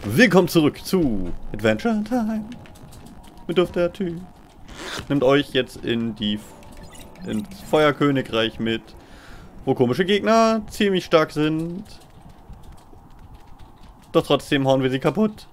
Willkommen zurück zu Adventure Time. Mit der Typ. Nimmt euch jetzt ins Feuerkönigreich mit, wo komische Gegner ziemlich stark sind. Doch trotzdem hauen wir sie kaputt.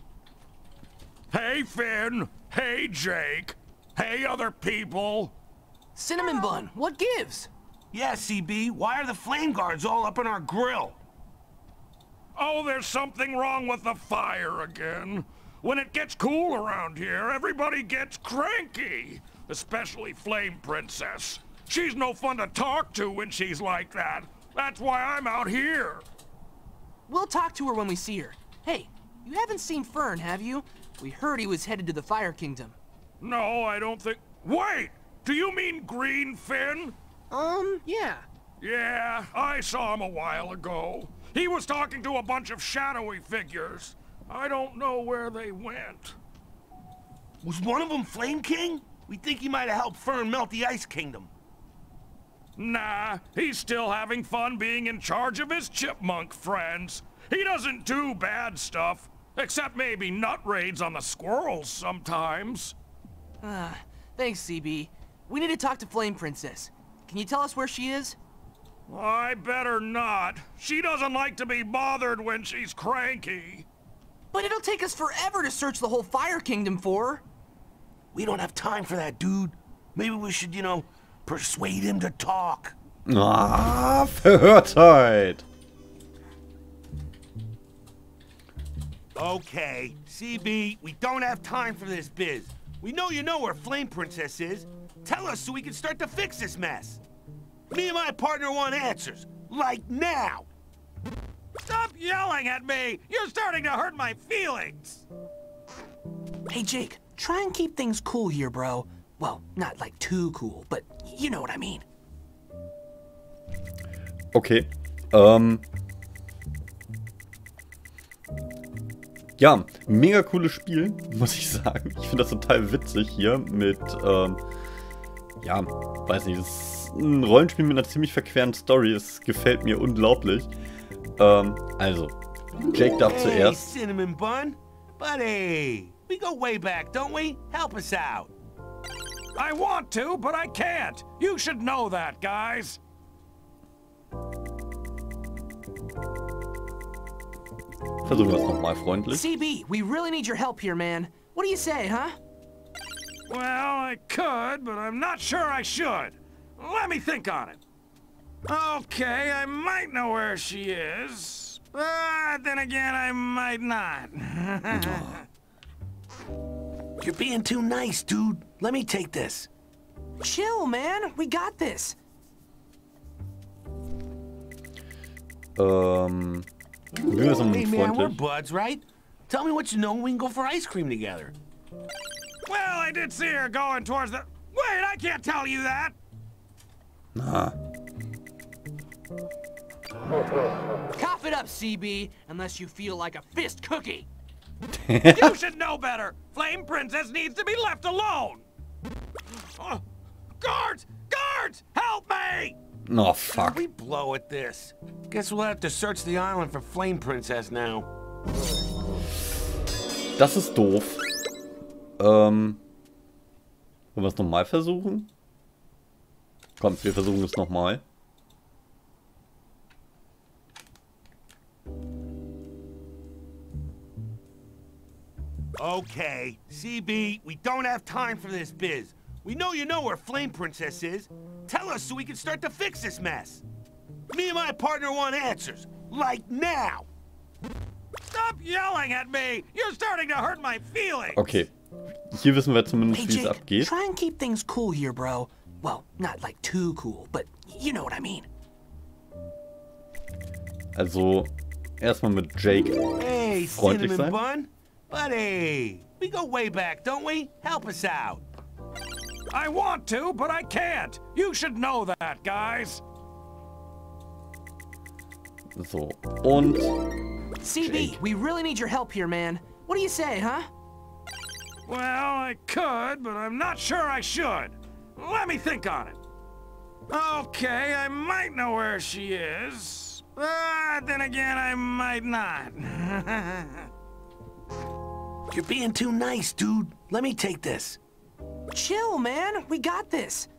Hey Finn! Hey Jake! Hey other people! Cinnamon Bun, what gives? Yeah, CB, why are the flame guards all up in our grill? Oh, there's something wrong with the fire again. When it gets cool around here, everybody gets cranky. Especially Flame Princess. She's no fun to talk to when she's like that. That's why I'm out here. We'll talk to her when we see her. Hey, you haven't seen Fern, have you? We heard he was headed to the Fire Kingdom. No, I don't think... Wait! Do you mean Green Finn? Yeah. Yeah, I saw him a while ago. He was talking to a bunch of shadowy figures. I don't know where they went. Was one of them Flame King? We think he might have helped Fern melt the Ice Kingdom. Nah, he's still having fun being in charge of his chipmunk friends. He doesn't do bad stuff, except maybe nut raids on the squirrels sometimes. Thanks, CB. We need to talk to Flame Princess. Can you tell us where she is? I better not. She doesn't like to be bothered when she's cranky. But it'll take us forever to search the whole Fire Kingdom for her. We don't have time for that, dude. Maybe we should, persuade him to talk. Verhörtheit. Okay, CB, we don't have time for this biz. We know you know where Flame Princess is. Tell us so we can start to fix this mess. Me and my partner want answers. Like now. Stop yelling at me! You're starting to hurt my feelings! Hey, Jake, try and keep things cool here, bro. Well, not like too cool, but you know what I mean. Okay. Ja, mega cooles Spiel, muss ich sagen. Ich finde das total witzig hier mit, ja, weiß nicht, das ist ein Rollenspiel mit einer ziemlich verqueren Story. Es gefällt mir unglaublich. Also, Jake darf zuerst. Hey, Cinnamon Bun. Buddy, we go way back, don't we? Help us out. I want to, but I can't. You should know that, guys. Versuchen wir es nochmal freundlich. CB, we really need your help here, man. What do you say, huh? Well, I could, but I'm not sure I should. Let me think on it. Okay, I might know where she is. But then again, I might not. You're being too nice, dude. Let me take this. Chill, man. We got this. Probieren wir es Hey, nochmal man, we're freundlich. buds, right? Tell me what you know and we can go for ice cream together. Well, I did see her going towards the... Wait, I can't tell you that! Na. Cough it up, CB, unless you feel like a fist cookie. You should know better! Flame Princess needs to be left alone! Guards! Guards! Help me! Oh, fuck. We blow at this. Guess we'll have to search the island for Flame Princess now. Das ist doof. Wollen wir es nochmal versuchen? Kommt, wir versuchen es nochmal. Okay, CB, we don't have time for this biz. We know you know where Flame Princess is. Tell us so we can start to fix this mess. Me and my partner want answers. Like now. Stop yelling at me! You're starting to hurt my feelings! Okay. Hier wissen wir zumindest, Hey, wie es Jake, abgeht. try and keep things cool here, bro. Well, not like too cool, but you know what I mean. Also, erstmal mit Jake Hey, freundlich Cinnamon sein. Bun. Buddy, we go way back, don't we? Help us out. I want to, but I can't! You should know that, guys! So, und CB, Jake. we really need your help here, man. What do you say, huh? Well, I could, but I'm not sure I should. Let me think on it. Okay, I might know where she is. But then again, I might not. You're being too nice, dude. Let me take this. Chill, man. We got this.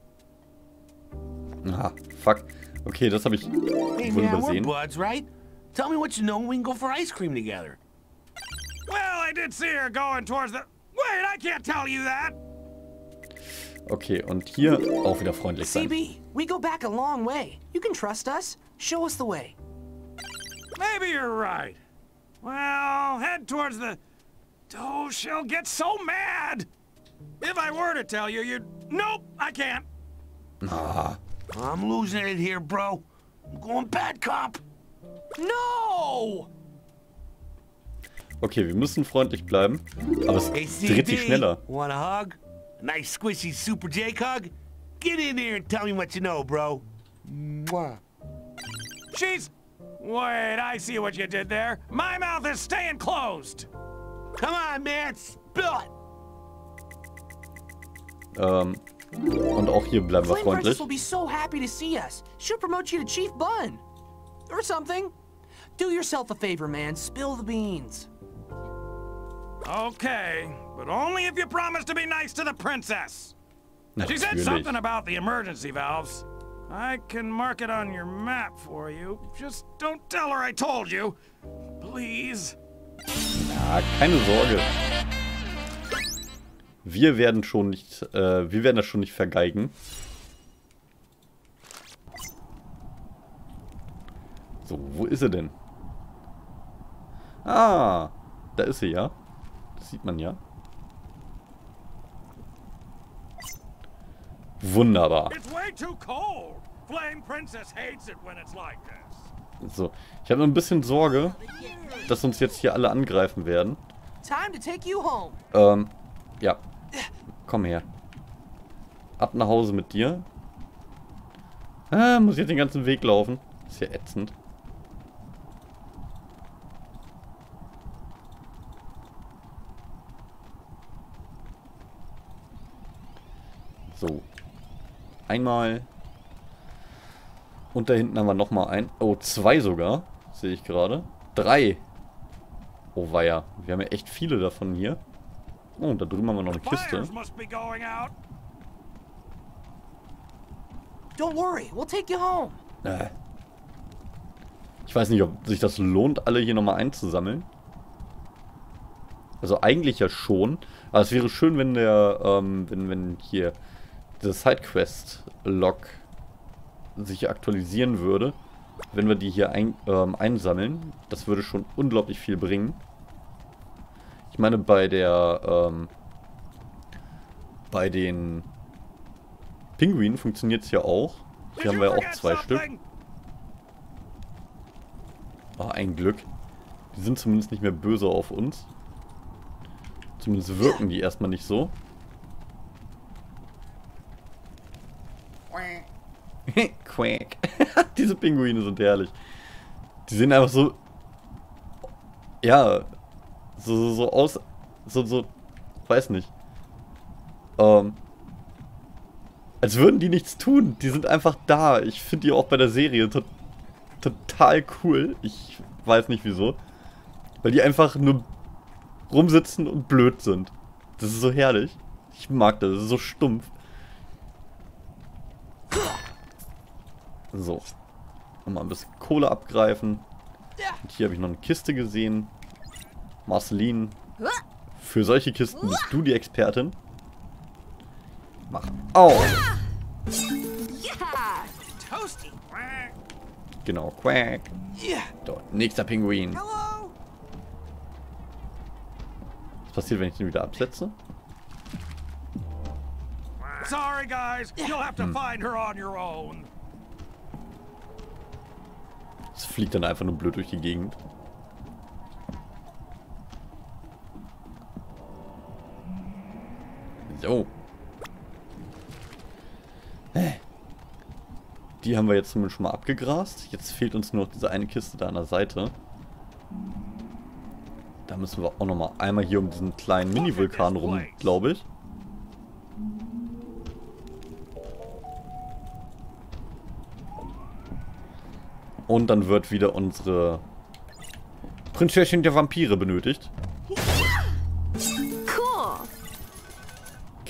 Aha, fuck. Okay, das habe ich Hey, wohl man, we're übersehen. buds, right? Tell me what you know and we can go for ice cream together. Well, I did see her going towards the... Wait, I can't tell you that! Okay, und hier auch wieder freundlich sein. CB, we go back a long way. You can trust us. Show us the way. Maybe you're right. Well, head towards the... Oh, she'll get so mad! If I were to tell you, you'd... Nope, I can't. Ah, I'm losing it here, bro. I'm going bad cop. No! okay, wir müssen freundlich bleiben, aber es Hey, dreht sich schneller. Want a hug? A nice squishy Super Jake hug? Get in there and tell me what you know, bro. Mwah. She's... Wait, I see what you did there. My mouth is staying closed. Come on, man, spill it. Und auch hier bleiben wir Flame freundlich. Princess will be so happy to see us. She'll promote you to Chief Bun. Or something. Do yourself a favor, man. Spill the beans. Okay, but only if you promise to be nice to the princess. She said Natürlich. something about the emergency valves. I can mark it on your map for you. Just don't tell her I told you. Please. Ja, keine Sorge. Wir werden das schon nicht vergeigen. So, wo ist sie denn? Ah, da ist sie ja. Das sieht man ja. Wunderbar. It's way too cold. Flame Princess hates it when it's like this. So, ich habe nur ein bisschen Sorge, dass uns jetzt hier alle angreifen werden. Time to take you home. Ja. Komm her. Ab nach Hause mit dir. Muss jetzt den ganzen Weg laufen. Ist ja ätzend. So. Einmal. Und da hinten haben wir nochmal einen. Oh, 2 sogar. Sehe ich gerade. 3. Oh weia. Wir haben ja echt viele davon hier. Oh, und da drüben haben wir noch eine Kiste. Fires must be going out. Don't worry, we'll take you home. Ich weiß nicht, ob sich das lohnt, alle hier nochmal einzusammeln. Also eigentlich ja schon. Aber es wäre schön, wenn der, wenn hier der Sidequest-Log sich aktualisieren würde. Wenn wir die hier einsammeln. Das würde schon unglaublich viel bringen. Ich meine, bei den Pinguinen funktioniert es ja auch. Hier haben wir ja auch 2 Stück. Oh, ein Glück. Die sind zumindest nicht mehr böse auf uns. Zumindest wirken die erstmal nicht so. Quack. Diese Pinguine sind herrlich. Die sehen einfach so... Ja... So aus... So... Weiß nicht. Als würden die nichts tun. Die sind einfach da. Ich finde die auch bei der Serie total cool. Ich weiß nicht wieso. Weil die einfach nur rumsitzen und blöd sind. Das ist so herrlich. Ich mag das. Das ist so stumpf. So. Nochmal ein bisschen Kohle abgreifen. Und hier habe ich noch eine Kiste gesehen. Marceline. Für solche Kisten bist du die Expertin. Mach auf. Toasty. Genau, Quack. Dort, nächster Pinguin. Was passiert, wenn ich den wieder absetze? Sorry, guys. You'll have to find her on your own. Es fliegt dann einfach nur blöd durch die Gegend. So. Die haben wir jetzt zumindest schon mal abgegrast. Jetzt fehlt uns nur noch diese eine Kiste da an der Seite. Da müssen wir auch nochmal einmal hier um diesen kleinen Mini-Vulkan rum, glaube ich. Und dann wird wieder unsere Prinzessin der Vampire benötigt.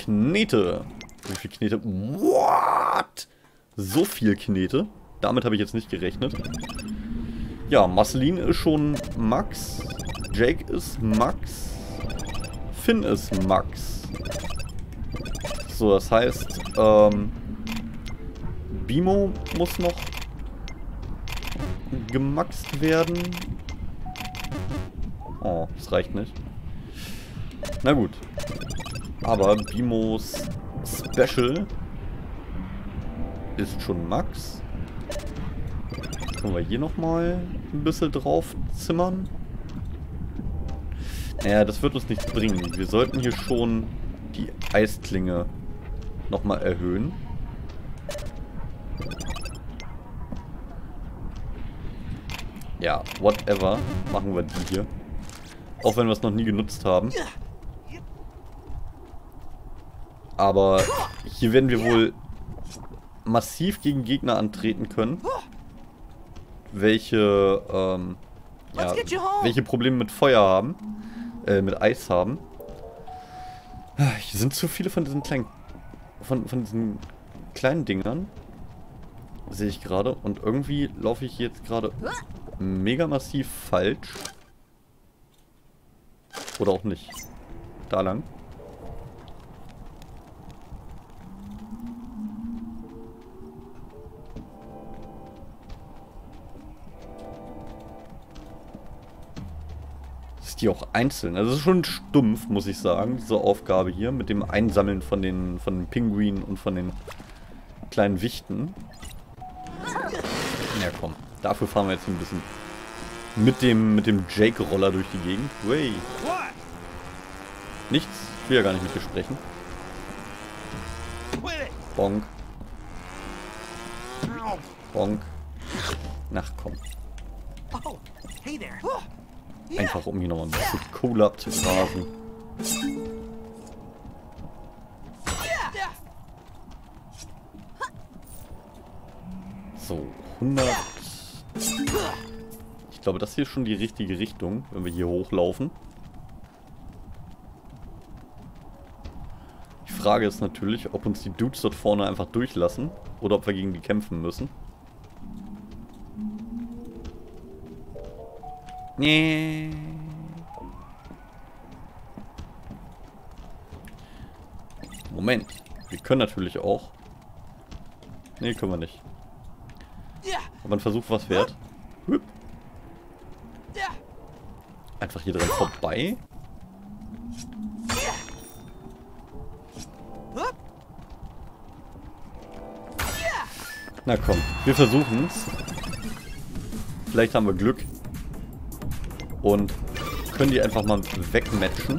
Knete. Wie viel Knete? What? So viel Knete? Damit habe ich jetzt nicht gerechnet. Ja, Marceline ist schon Max. Jake ist Max. Finn ist Max. So, das heißt, Bimo muss noch gemaxt werden. Oh, das reicht nicht. Na gut. Aber Bimos Special ist schon Max. Können wir hier nochmal ein bisschen drauf zimmern? Naja, das wird uns nichts bringen. Wir sollten hier schon die Eisklinge nochmal erhöhen. Ja, whatever. Machen wir die hier. Auch wenn wir es noch nie genutzt haben. Aber hier werden wir wohl massiv gegen Gegner antreten können. Welche, ja, welche Probleme mit Feuer haben. Mit Eis haben. Hier sind zu viele von diesen kleinen, von diesen kleinen Dingern. Sehe ich gerade. Und irgendwie laufe ich jetzt gerade mega massiv falsch. Oder auch nicht. Da lang. Die auch einzeln. Also es ist schon stumpf, muss ich sagen, diese Aufgabe hier mit dem Einsammeln von den Pinguinen und von den kleinen Wichten. Ja komm, dafür fahren wir jetzt ein bisschen mit dem Jake-Roller durch die Gegend. Way. Nichts, ich will ja gar nicht mit dir sprechen. Bonk. Bonk. Ach komm. Oh, hey there. Einfach um hier nochmal ein bisschen Kohle abzugrasen. So, 100. Ich glaube, das hier ist schon die richtige Richtung, wenn wir hier hochlaufen. Die Frage ist natürlich, ob uns die Dudes dort vorne einfach durchlassen oder ob wir gegen die kämpfen müssen. Nee. Moment. Wir können natürlich auch. Nee, können wir nicht. Aber ein Versuch was wert. Hüpp. Einfach hier dran vorbei. Na komm, wir versuchen's. Vielleicht haben wir Glück. Und können die einfach mal wegmatchen.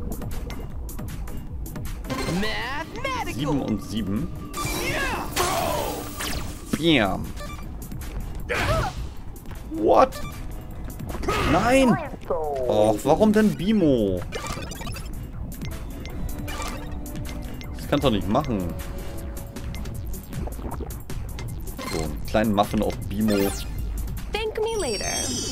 7 und 7. Bam. What? Nein! Och, warum denn Bimo? Das kannst du doch nicht machen. So, einen kleinen Muffin auf Bimo. Thank me later.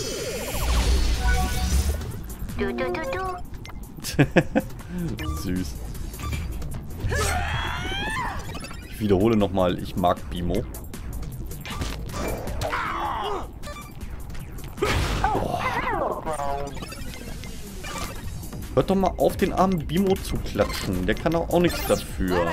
Süß. Ich wiederhole nochmal, ich mag Bimo. Oh. Hört doch mal auf, den armen Bimo zu klatschen. Der kann doch auch nichts dafür.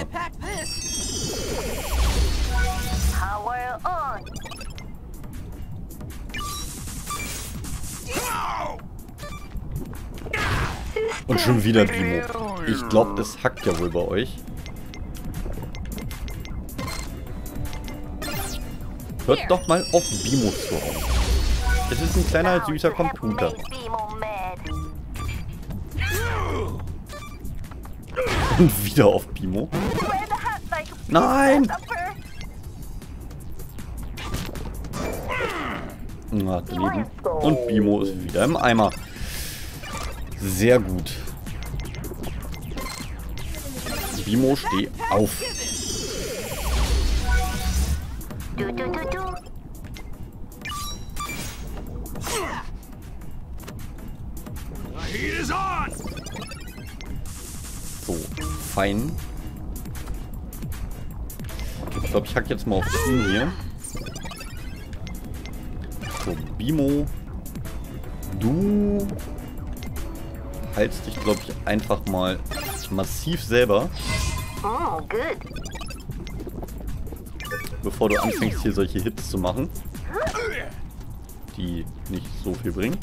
Und schon wieder Bimo. Ich glaube, es hackt ja wohl bei euch. Hört doch mal auf, Bimo zu hauen. Es ist ein kleiner, süßer Computer. Und wieder auf Bimo. Nein! Na, daneben. Und Bimo ist wieder im Eimer. Sehr gut. Bimo, steh auf. So, fein. glaube, ich hack jetzt mal auf ihn hier. So, Bimo. Du heilst dich, glaube ich, einfach mal massiv selber. Oh, good. Bevor du anfängst, hier solche Hits zu machen. Die nicht so viel bringen.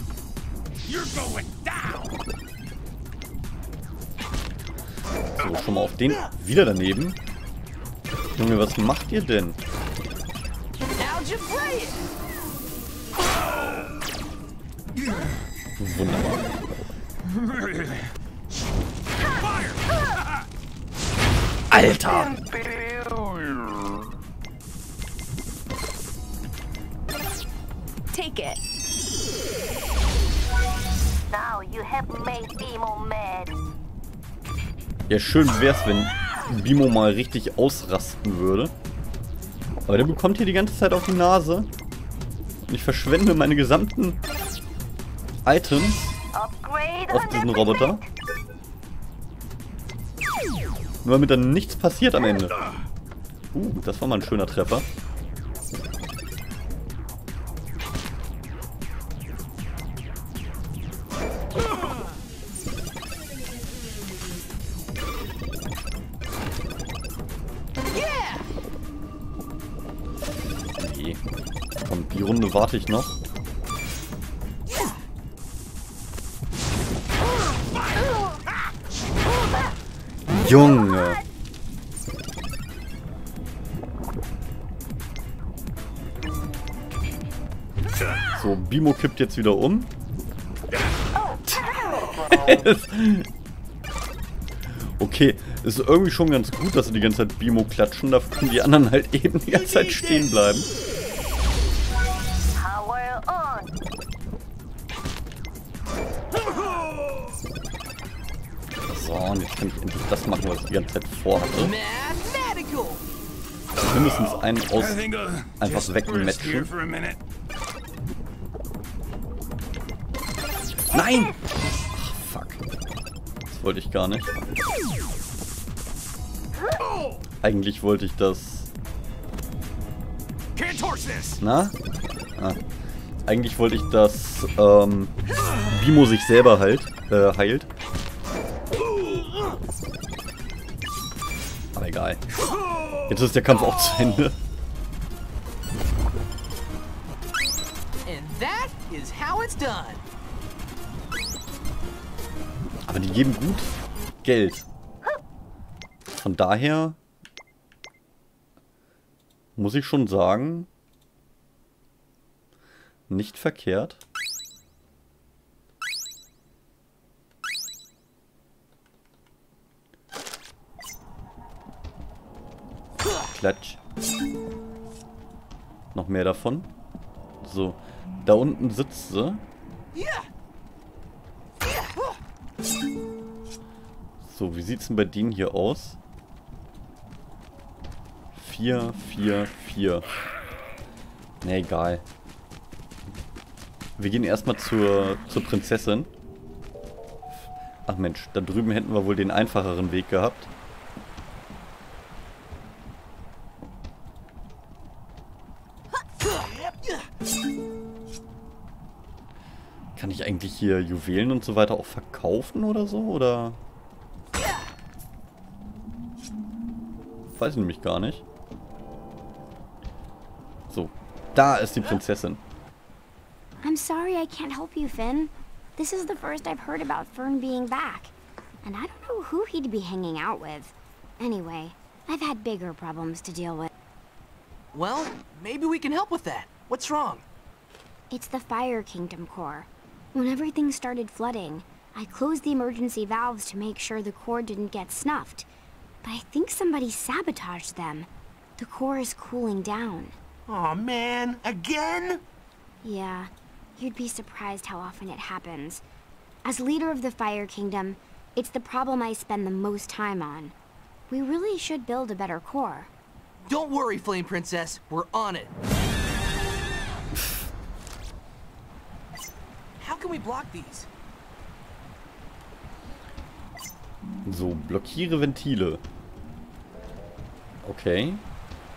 So, schon mal auf den. Wieder daneben. Junge, was macht ihr denn? Wunderbar. Alter! Take it. Now you have made Bimo mad. Ja, schön wär's, wenn Bimo mal richtig ausrasten würde. Aber der bekommt hier die ganze Zeit auf die Nase. Und ich verschwende meine gesamten Items auf diesen Roboter. Nur damit dann nichts passiert am Ende. Das war mal ein schöner Treffer. Okay. Komm, die Runde warte ich noch. Junge. So, Bimo kippt jetzt wieder um. Okay, ist irgendwie schon ganz gut, dass sie die ganze Zeit Bimo klatschen. Da können die anderen halt eben die ganze Zeit stehen bleiben. So, und jetzt kann ich endlich das machen, was ich die ganze Zeit vorhatte. Mindestens einen aus einfach wegmatchen. Nein! Ach, fuck. Das wollte ich gar nicht. Eigentlich wollte ich das... Na? Ah. Eigentlich wollte ich, dass Bimo sich selber heilt. Aber egal. Jetzt ist der Kampf auch zu Ende. And that is how it's done. Aber die geben gut Geld. Von daher muss ich schon sagen, nicht verkehrt. Klatsch. Noch mehr davon. So, da unten sitzt sie. So, wie sieht's denn bei denen hier aus? 4, 4, 4. Ne, egal. Wir gehen erstmal zur Prinzessin. Ach Mensch, da drüben hätten wir wohl den einfacheren Weg gehabt. Kann ich eigentlich hier Juwelen und so weiter auch verkaufen oder so? Oder? Weiß ich nämlich gar nicht. So, da ist die Prinzessin. I'm sorry I can't help you, Finn. This is the first I've heard about Fern being back. And I don't know who he'd be hanging out with. Anyway, I've had bigger problems to deal with. Well, maybe we can help with that. What's wrong? It's the Fire Kingdom core. When everything started flooding, I closed the emergency valves to make sure the core didn't get snuffed. But I think somebody sabotaged them. The core is cooling down. Aw, man. Again? Yeah, you'd be surprised how often it happens. As leader of the Fire Kingdom, it's the problem I spend the most time on. We really should build a better core. Don't worry, Flame Princess. We're on it. How can we block these? So, blockiere Ventile. Okay.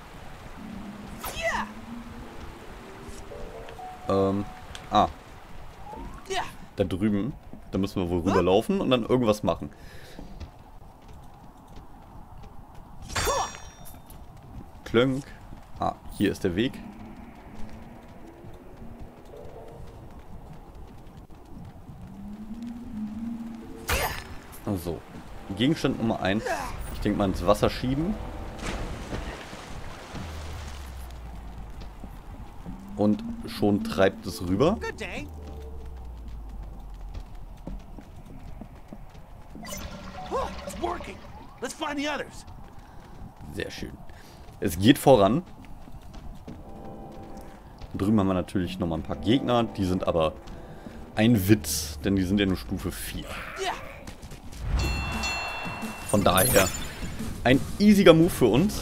Da drüben. Da müssen wir wohl rüberlaufen und dann irgendwas machen. Klönk. Hier ist der Weg. So. Gegenstand Nummer 1. Ich denke mal ins Wasser schieben. Und schon treibt es rüber. Sehr schön. Es geht voran. Drüben haben wir natürlich nochmal ein paar Gegner. Die sind aber ein Witz, denn die sind ja nur Stufe 4. Von daher ein easiger Move für uns.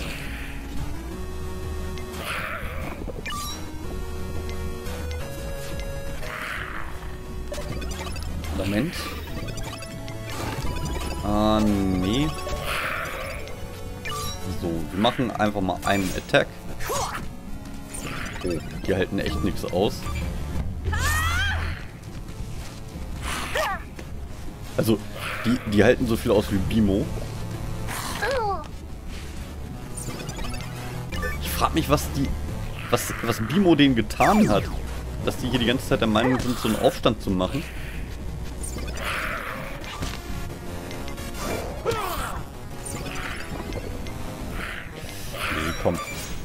Moment. Nee. So, wir machen einfach mal einen Attack. Oh, die halten echt nichts aus. Also, die halten so viel aus wie Bimo. Ich frage mich, was Bimo denen getan hat. Dass die hier die ganze Zeit der Meinung sind, so einen Aufstand zu machen. Nee, komm.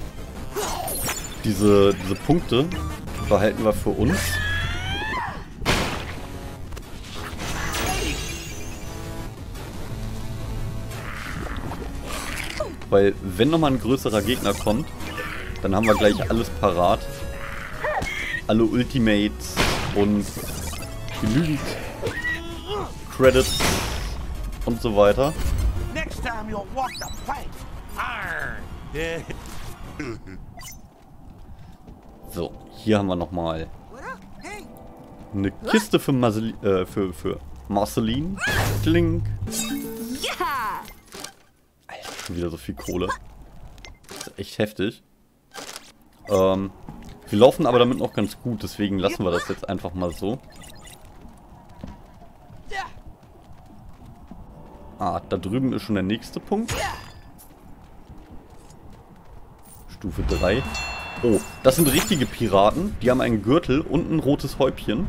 Diese Punkte behalten wir für uns. Weil, wenn nochmal ein größerer Gegner kommt, dann haben wir gleich alles parat. Alle Ultimates und genügend Credits und so weiter. So, hier haben wir nochmal eine Kiste für Marceline. Klink. Alter, schon wieder so viel Kohle. Das ist echt heftig. Wir laufen aber damit noch ganz gut, deswegen lassen wir das jetzt einfach mal so. Da drüben ist schon der nächste Punkt. Stufe 3. Oh, das sind richtige Piraten. Die haben einen Gürtel und ein rotes Häubchen.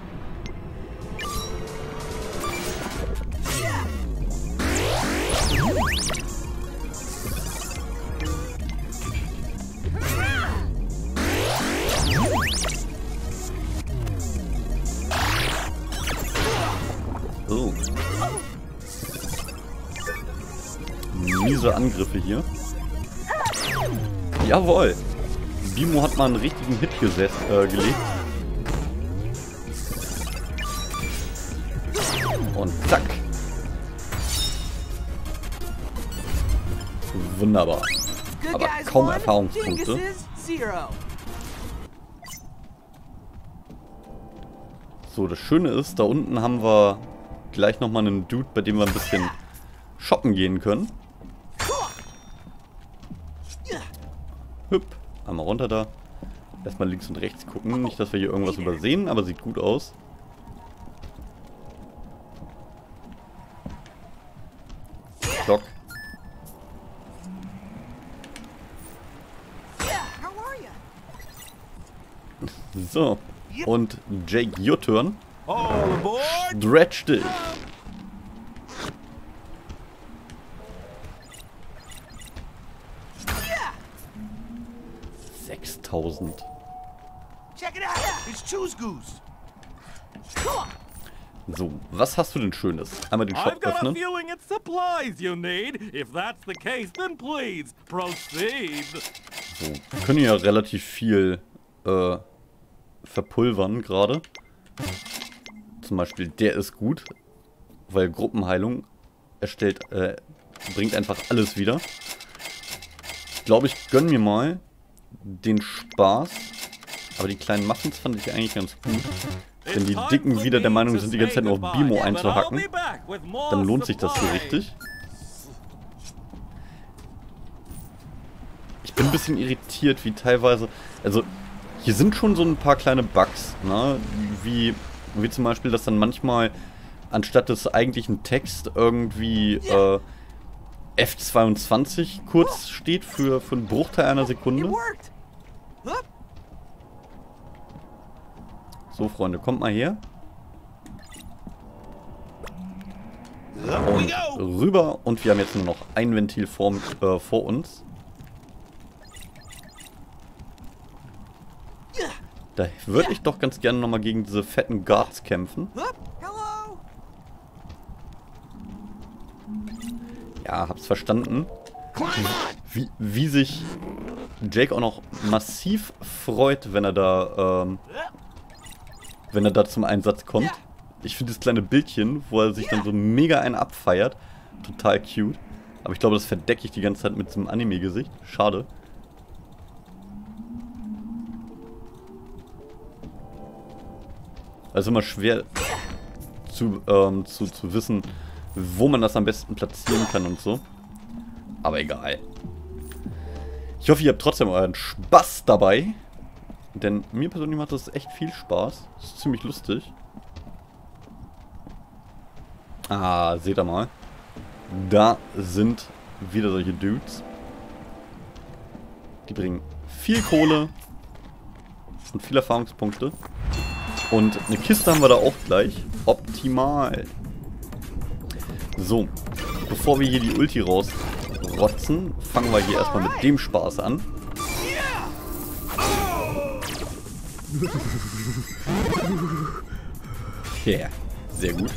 Oh. Miese Angriffe hier. Jawohl. Bimo hat mal einen richtigen Hit gelegt. Und zack. Wunderbar. Aber kaum Erfahrungspunkte. So, das Schöne ist, da unten haben wir gleich nochmal einen Dude, bei dem wir ein bisschen shoppen gehen können. Hüpp. Einmal runter da. Erstmal links und rechts gucken. Nicht, dass wir hier irgendwas übersehen, aber sieht gut aus. Doc. So. Und Jake, your turn. Stretch dich. So, was hast du denn Schönes? Einmal den Shop öffnen. So, wir können ja relativ viel verpulvern gerade. Zum Beispiel, der ist gut, weil Gruppenheilung bringt einfach alles wieder. Ich glaube, ich gönne mir mal den Spaß. Aber die kleinen Muffins fand ich eigentlich ganz gut. Wenn die Dicken wieder der Meinung sind, die ganze Zeit nur auf Bimo einzuhacken, dann lohnt sich das so richtig. Ich bin ein bisschen irritiert, wie teilweise... Also, Hier sind schon so ein paar kleine Bugs, ne? Wie zum Beispiel, dass dann manchmal anstatt des eigentlichen Text irgendwie F22 kurz steht für einen Bruchteil einer Sekunde. So, Freunde, kommt mal her. Und rüber. Und wir haben jetzt nur noch ein Ventil vor uns. Da würde ich doch ganz gerne nochmal gegen diese fetten Guards kämpfen. Ja, hab's verstanden. Wie sich Jake auch noch massiv freut, wenn er da zum Einsatz kommt. Ich finde das kleine Bildchen, wo er sich dann so mega einen abfeiert, total cute. Aber ich glaube, das verdecke ich die ganze Zeit mit so einem Anime-Gesicht. Schade. Also immer schwer zu wissen, wo man das am besten platzieren kann und so. Aber egal. Ich hoffe, ihr habt trotzdem euren Spaß dabei. Denn mir persönlich macht das echt viel Spaß. Das ist ziemlich lustig. Ah, seht ihr mal. Da sind wieder solche Dudes. Die bringen viel Kohle und viele Erfahrungspunkte. Und eine Kiste haben wir da auch gleich. Optimal. So, bevor wir hier die Ulti rausrotzen, fangen wir hier erstmal mit dem Spaß an. Yeah, sehr gut.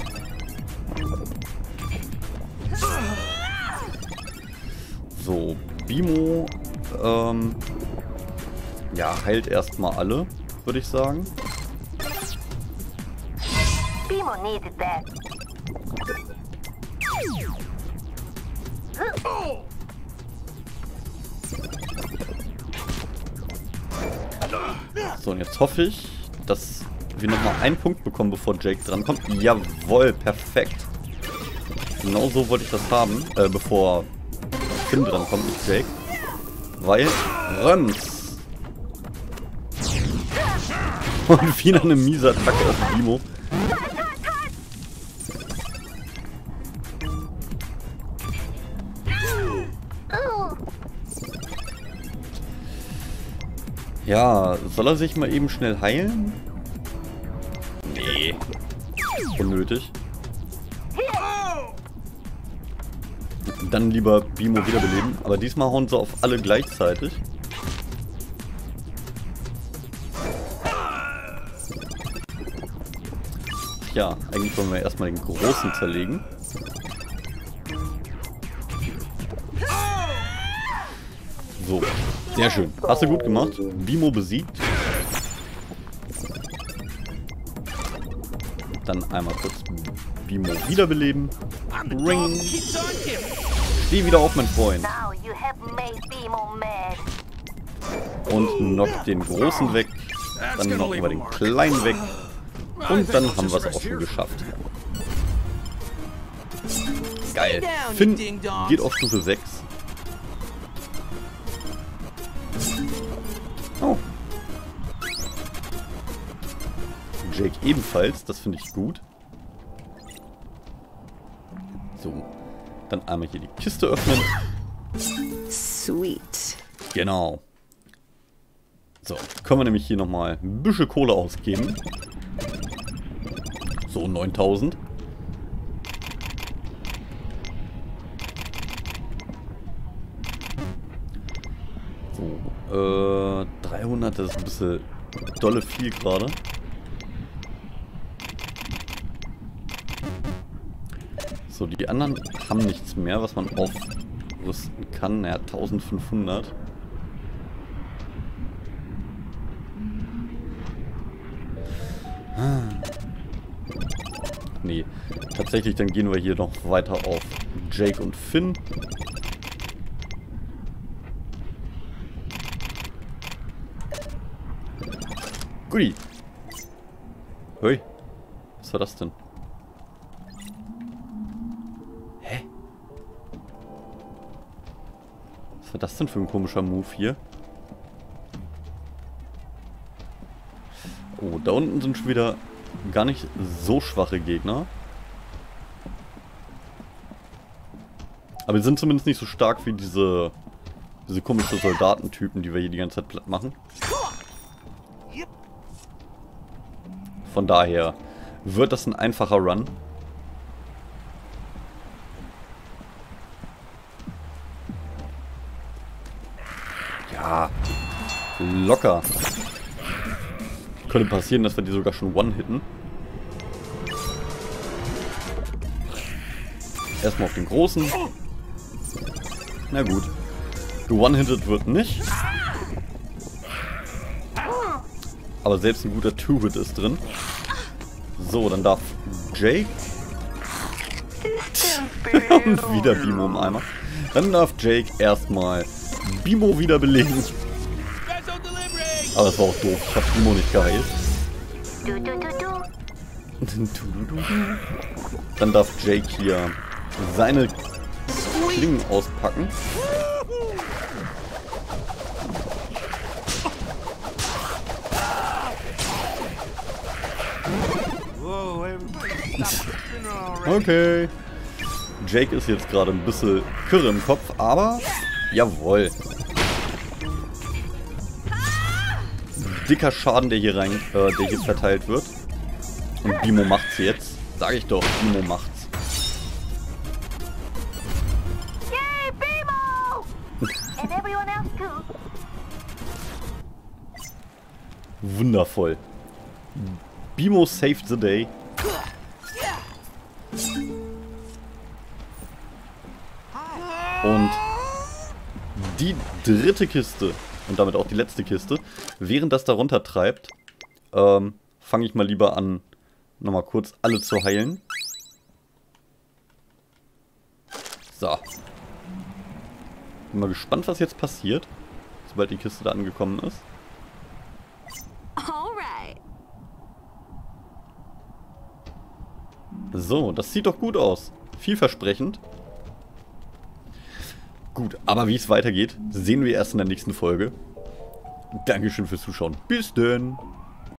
So, Bimo, ja, heilt erstmal alle, würde ich sagen. Bimo needed that. So, und jetzt hoffe ich, dass wir nochmal einen Punkt bekommen, bevor Jake drankommt. Jawohl, perfekt. Genau so wollte ich das haben, bevor Finn drankommt, nicht Jake. Weil, Röms. Und wieder eine miese Attacke auf Bimo. Ja, soll er sich mal eben schnell heilen? Nee. Unnötig. Dann lieber Bimo wiederbeleben. Aber diesmal hauen sie auf alle gleichzeitig. Ja, eigentlich wollen wir erstmal den Großen zerlegen. So, sehr schön. Hast du gut gemacht. Bimo besiegt. Dann einmal kurz Bimo wiederbeleben. Ring. Steh wieder auf, mein Freund. Und knock den Großen weg. Dann knocken wir den Kleinen weg. Und dann haben wir es auch schon geschafft. Geil. Finn geht auf Stufe 6. Oh. Jake ebenfalls, das finde ich gut. So, dann einmal hier die Kiste öffnen. Sweet. Genau. So, können wir nämlich hier nochmal ein bisschen Kohle ausgeben. So, 9000. So, 300, das ist ein bisschen dolle viel gerade. So, die anderen haben nichts mehr, was man aufrüsten kann. Naja, 1500. Nee, tatsächlich, dann gehen wir hier noch weiter auf Jake und Finn. Guti. Hui. Was war das denn? Hä? Was war das denn für ein komischer Move hier? Da unten sind schon wieder gar nicht so schwache Gegner. Aber die sind zumindest nicht so stark wie diese komischen Soldatentypen, die wir hier die ganze Zeit platt machen. Von daher wird das ein einfacher Run. Ja, locker. Könnte passieren, dass wir die sogar schon one-hitten. Erstmal auf den Großen. Na gut. One-hitted wird nicht. Aber selbst ein guter Two-Hit ist drin. So, dann darf Jake. Und wieder Bimo im Eimer. Dann darf Jake erstmal Bimo wiederbeleben. Aber das war auch doof. Ich hab Bimo nicht geheilt. Dann darf Jake hier seine Klingen auspacken. Okay. Jake ist jetzt gerade ein bisschen Kirre im Kopf, aber jawohl. Dicker Schaden, der hier verteilt wird. Und Bimo macht's jetzt. Sag ich doch, Bimo macht's. Yay, Bimo! And everyone else too. Wundervoll. Bimo saved the day. Und die dritte Kiste, und damit auch die letzte Kiste, während das da runter treibt, fange ich mal lieber an, nochmal kurz alle zu heilen. So. Bin mal gespannt, was jetzt passiert, sobald die Kiste da angekommen ist. Alright. So, das sieht doch gut aus. Vielversprechend. Gut, aber wie es weitergeht, sehen wir erst in der nächsten Folge. Dankeschön fürs Zuschauen. Bis denn.